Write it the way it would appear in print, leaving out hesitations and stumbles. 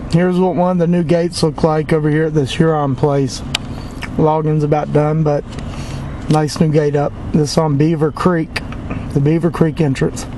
Here's what one of the new gates look like over here at this Huron place. Logging's about done, but nice new gate up. This on Beaver Creek, the Beaver Creek entrance.